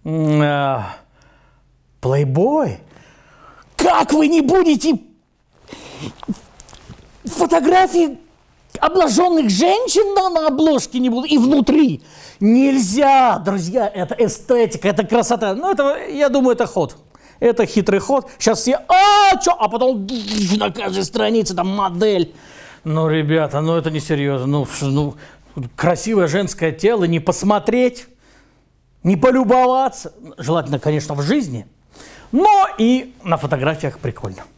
Плейбой? Как вы не будете фотографии обнаженных женщин на обложке не будут и внутри? Нельзя, друзья, это эстетика, это красота. Ну, это, я думаю, это ход. Это хитрый ход. Сейчас все, а потом на каждой странице там модель. Ну, ребята, ну это несерьезно. Ну, красивое женское тело не посмотреть, не полюбоваться. Желательно, конечно, в жизни. Но и на фотографиях прикольно.